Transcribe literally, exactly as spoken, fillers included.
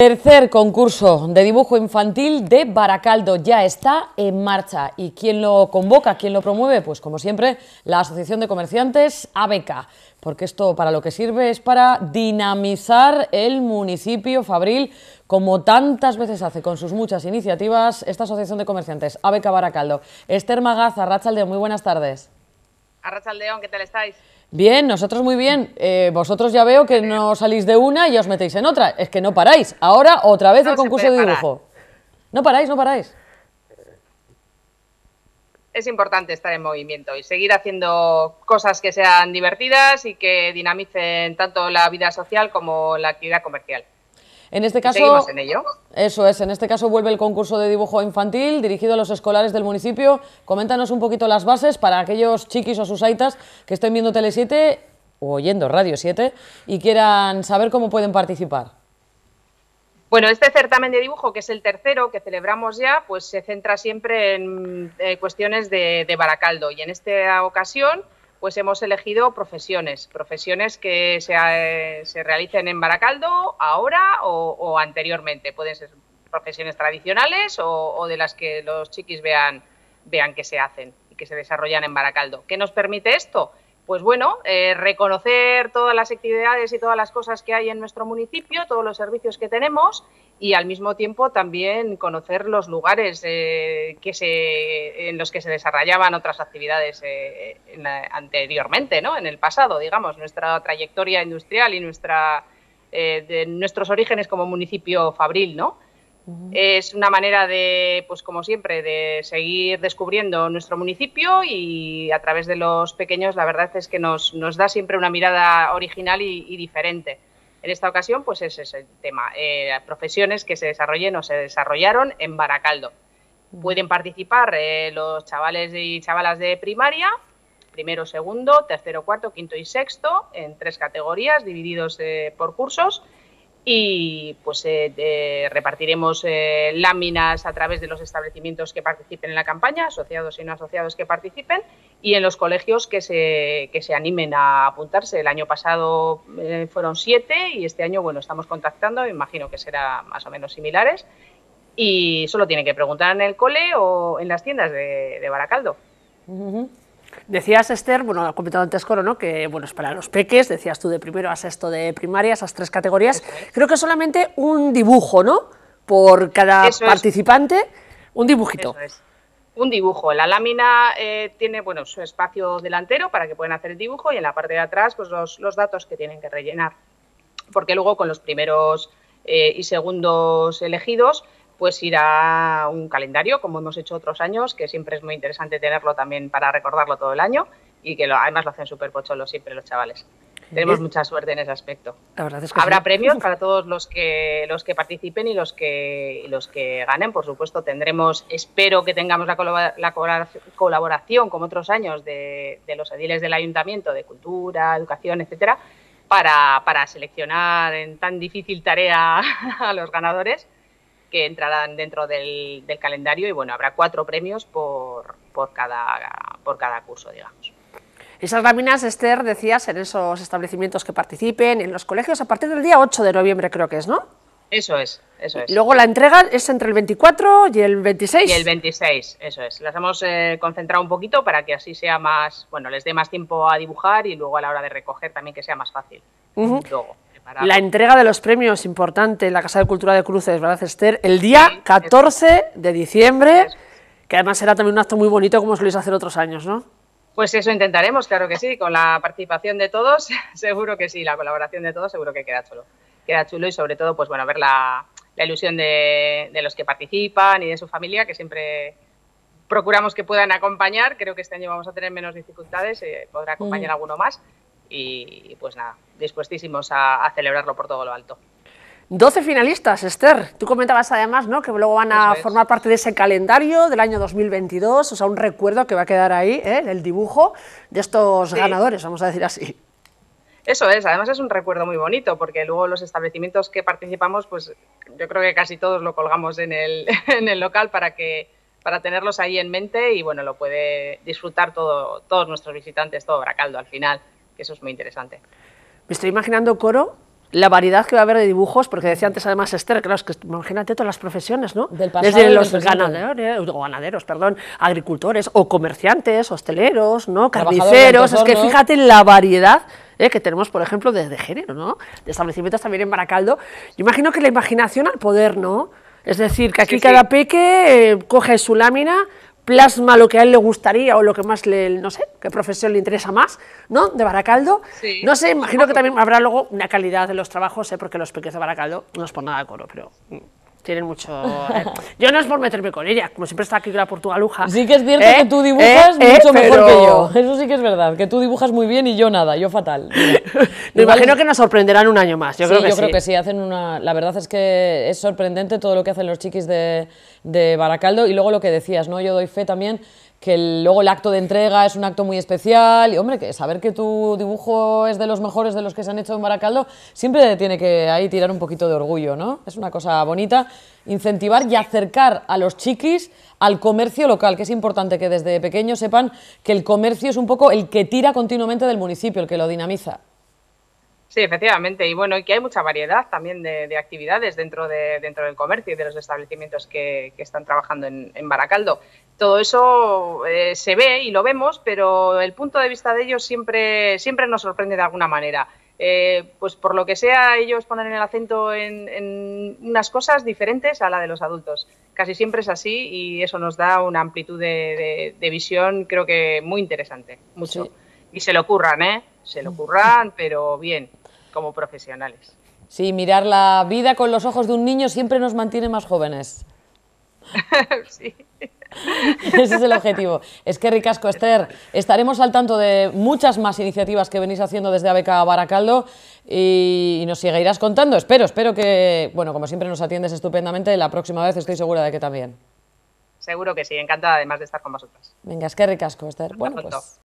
Tercer concurso de dibujo infantil de Baracaldo ya está en marcha. ¿Y quién lo convoca, quién lo promueve? Pues como siempre, la Asociación de Comerciantes A B K, porque esto para lo que sirve es para dinamizar el municipio fabril, como tantas veces hace con sus muchas iniciativas esta Asociación de Comerciantes A B K Baracaldo. Esther Magaza, Arratsaldeon, muy buenas tardes. Arratsaldeon, ¿qué tal estáis? Bien, nosotros muy bien. Eh, vosotros ya veo que no salís de una y ya os metéis en otra. Es que no paráis. Ahora otra vez no el concurso de dibujo. No paráis, no paráis. Es importante estar en movimiento y seguir haciendo cosas que sean divertidas y que dinamicen tanto la vida social como la actividad comercial. En este caso, ¿Seguimos en ello? Eso es, en este caso vuelve el concurso de dibujo infantil dirigido a los escolares del municipio. Coméntanos un poquito las bases para aquellos chiquis o susaitas que estén viendo Tele siete o oyendo Radio siete y quieran saber cómo pueden participar. Bueno, este certamen de dibujo, que es el tercero que celebramos ya, pues se centra siempre en eh, cuestiones de, de Baracaldo, y en esta ocasión pues hemos elegido profesiones, profesiones que se, eh, se realicen en Baracaldo ahora o, o anteriormente. Pueden ser profesiones tradicionales o, o de las que los chiquis vean, vean que se hacen y que se desarrollan en Baracaldo. ¿Qué nos permite esto? Pues bueno, eh, reconocer todas las actividades y todas las cosas que hay en nuestro municipio, todos los servicios que tenemos, y al mismo tiempo también conocer los lugares eh, que se, en los que se desarrollaban otras actividades eh, en la, anteriormente, ¿no? En el pasado, digamos, nuestra trayectoria industrial y nuestra, eh, de nuestros orígenes como municipio fabril, ¿no? Uh-huh. Es una manera de, pues como siempre, de seguir descubriendo nuestro municipio, y a través de los pequeños la verdad es que nos, nos da siempre una mirada original y, y diferente. En esta ocasión pues ese es el tema, eh, profesiones que se desarrollen o se desarrollaron en Baracaldo. Uh-huh. Pueden participar eh, los chavales y chavalas de primaria, primero, segundo, tercero, cuarto, quinto y sexto, en tres categorías divididos eh, por cursos. Y pues eh, de, repartiremos eh, láminas a través de los establecimientos que participen en la campaña, asociados y no asociados que participen, y en los colegios que se, que se animen a apuntarse. El año pasado eh, fueron siete y este año, bueno, estamos contactando, imagino que será más o menos similares, y solo tienen que preguntar en el cole o en las tiendas de, de Baracaldo. Uh-huh. Decías, Esther, bueno, ha comentado antes Coro, ¿no?, que bueno, es para los peques, decías tú de primero a sexto de primaria, esas tres categorías. Es. Creo que solamente un dibujo, ¿no?, por cada Eso participante, es. un dibujito. Eso es. Un dibujo. La lámina eh, tiene, bueno, su espacio delantero para que puedan hacer el dibujo, y en la parte de atrás pues los, los datos que tienen que rellenar. Porque luego con los primeros eh, y segundos elegidos pues irá un calendario, como hemos hecho otros años, que siempre es muy interesante tenerlo también para recordarlo todo el año, y que lo, además lo hacen súper pocholos siempre los chavales. Tenemos mucha suerte en ese aspecto. La verdad es que Habrá sí. premios para todos los que los que participen y los que y los que ganen, por supuesto. Tendremos, espero que tengamos la, colabora, la colaboración, como otros años, de, de los ediles del ayuntamiento, de cultura, educación, etcétera, para, para seleccionar en tan difícil tarea a los ganadores, que entrarán dentro del, del calendario, y bueno, habrá cuatro premios por, por, cada, por cada curso, digamos. Esas láminas, Esther, decías, en esos establecimientos que participen, en los colegios, a partir del día ocho de noviembre creo que es, ¿no? Eso es, eso es. Y luego la entrega es entre el veinticuatro y el veintiséis. Y el veintiséis, eso es. Las hemos eh, concentrado un poquito para que así sea más, bueno, les dé más tiempo a dibujar, y luego a la hora de recoger también que sea más fácil. Uh-huh. Luego. La entrega de los premios, importante, en la Casa de Cultura de Cruces, ¿verdad, Esther? El día sí, catorce de diciembre, eso. Que además será también un acto muy bonito, como soléis hacer otros años, ¿no? Pues eso intentaremos, claro que sí, con la participación de todos, seguro que sí, la colaboración de todos, seguro que queda chulo. Queda chulo, y sobre todo, pues bueno, ver la, la ilusión de, de los que participan y de su familia, que siempre procuramos que puedan acompañar. Creo que este año vamos a tener menos dificultades, eh, podrá acompañar mm. alguno más. Y pues nada, dispuestísimos a, a celebrarlo por todo lo alto. doce finalistas, Esther. Tú comentabas además, ¿no?, que luego van a Eso formar es. parte de ese calendario del año dos mil veintidós, o sea, un recuerdo que va a quedar ahí, ¿eh?, el dibujo de estos sí. ganadores, vamos a decir así. Eso es, además es un recuerdo muy bonito, porque luego los establecimientos que participamos, pues yo creo que casi todos lo colgamos en el, en el local para que para tenerlos ahí en mente, y bueno, lo puede disfrutar todo, todos nuestros visitantes, todo Baracaldo al final, que eso es muy interesante. Me estoy imaginando, Coro, la variedad que va a haber de dibujos, porque decía antes además Esther, claro, es que imagínate todas las profesiones, ¿no? Del pasado Desde y los del presente. ganaderos, o ganaderos, perdón, agricultores, o comerciantes, hosteleros, ¿no? Trabajadores Carniceros, de es que hornos. fíjate la variedad ¿eh? que tenemos, por ejemplo, de, de género, ¿no? De establecimientos también en Baracaldo. Yo imagino que la imaginación al poder, ¿no? Es decir, que aquí Sí, cada sí. peque eh, coge su lámina, plasma lo que a él le gustaría o lo que más le, no sé, qué profesión le interesa más, ¿no? De Baracaldo. Sí. No sé, imagino que también habrá luego una calidad de los trabajos, ¿eh? Porque los peques de Baracaldo no es por nada de coro, pero mm, tienen mucho... eh. Yo no es por meterme con ella, como siempre está aquí la portugaluja. Sí que es cierto ¿eh? que tú dibujas ¿eh? mucho ¿eh? mejor Pero... que yo. Eso sí que es verdad, que tú dibujas muy bien y yo nada, yo fatal. Mira. Me Igual imagino es- que nos sorprenderán un año más, yo sí, creo que yo sí. creo que sí, hacen una... La verdad es que es sorprendente todo lo que hacen los chiquis de, de Baracaldo y luego lo que decías, ¿no? Yo doy fe también que el- luego el acto de entrega es un acto muy especial y, hombre, que saber que tu dibujo es de los mejores de los que se han hecho en Baracaldo siempre tiene que ahí tirar un poquito de orgullo, ¿no? Es una cosa bonita, incentivar y acercar a los chiquis al comercio local, que es importante que desde pequeños sepan que el comercio es un poco el que tira continuamente del municipio, el que lo dinamiza. Sí, efectivamente. Y bueno, y que hay mucha variedad también de, de actividades dentro, de, dentro del comercio y de los establecimientos que, que están trabajando en, en Baracaldo. Todo eso eh, se ve y lo vemos, pero el punto de vista de ellos siempre, siempre nos sorprende de alguna manera. Eh, pues por lo que sea, ellos ponen el acento en, en unas cosas diferentes a la de los adultos. Casi siempre es así y eso nos da una amplitud de, de, de visión, creo que muy interesante, mucho. Sí. Y se lo curran, ¿eh? Se lo curran, pero bien, como profesionales. Sí, mirar la vida con los ojos de un niño siempre nos mantiene más jóvenes. Sí. Ese es el objetivo. Es que ricasco, Esther. Estaremos al tanto de muchas más iniciativas que venís haciendo desde A B K Baracaldo y, y nos seguirás contando. Espero, espero que, bueno, como siempre nos atiendes estupendamente, la próxima vez estoy segura de que también. Seguro que sí, encantada además de estar con vosotras. Venga, es que ricasco, Esther. Bueno, pronto. pues...